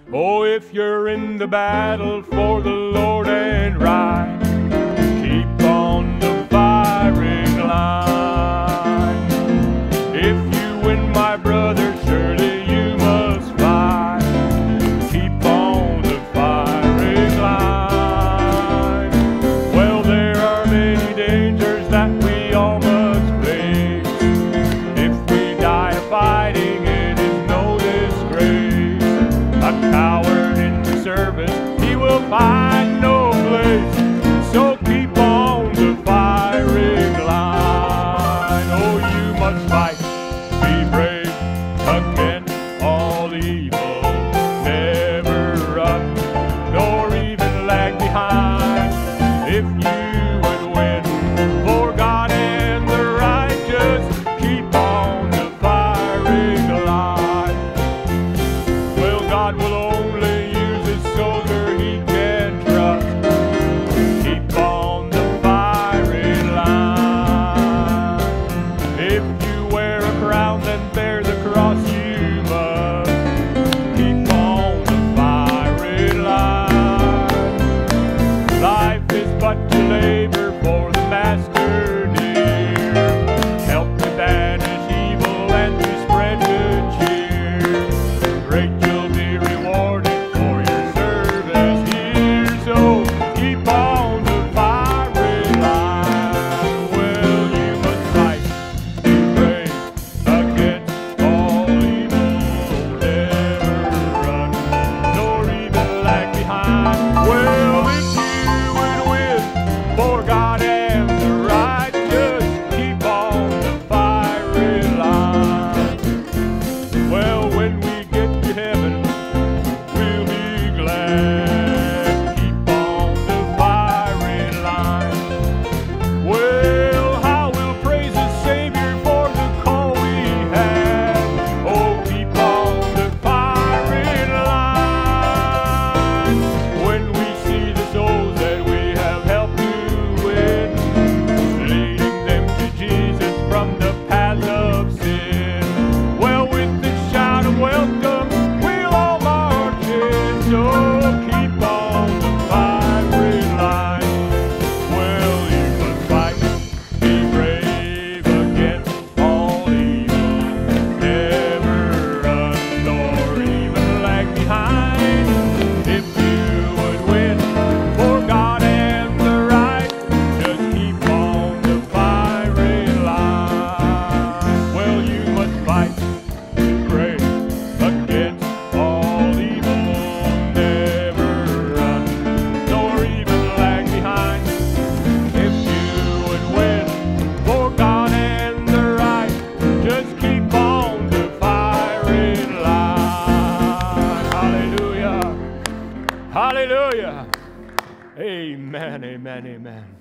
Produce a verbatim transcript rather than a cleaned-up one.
Oh, if you're in the battle for the Lord and right, keep on the firing line. If you win, my brother, surely you must fight. Keep on the firing line. Well, there are many dangers that we all must face. If we die fighting, it is no disgrace. A coward in the service, he will find no place. So keep on the firing line. Oh, you must fight, be brave against all evil. Never run, nor even lag behind. If you would win for God and the righteous, keep on the firing line. Well, God will only use his soldier he can trust. Keep on the firing line. If you wear a crown, then bear the cross you must. Keep on the firing line. Life is but to labor for the master dear. Help to banish evil and to spread good cheer. Great you'll be rewarded for your service here. So keep on the firing line. Well, you must fight, be brave against all evil. Never run, nor even lag behind. Well, if you would win for God and the righteous, keep on the firing line. Well, when we get to heaven, we'll be glad. Keep on the firing line. Well, how we'll praise the Savior for the call we have. Oh, keep on the firing line. When we see the souls that we have helped to win, leading them to Jesus from the path of sin. Well, with the shout of welcome, we'll all march in. So keep on the firing line. Well, you must fight, be brave against all evil. Never run, nor even lag behind. If you would win for God and the right, just keep on the firing line. Well, you must fight, be brave against all evil. Never run, nor even lag behind. If you would win for God and the right, just keep on the firing line. Hallelujah. Hallelujah. Amen, amen, amen.